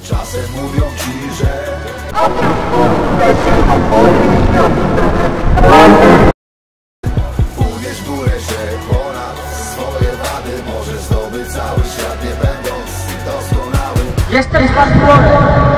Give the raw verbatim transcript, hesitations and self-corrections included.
Czasem mówią ci, że uwierz w górę, że ponad swoje wady możesz zdobyć cały świat, nie będąc doskonały. Jestem z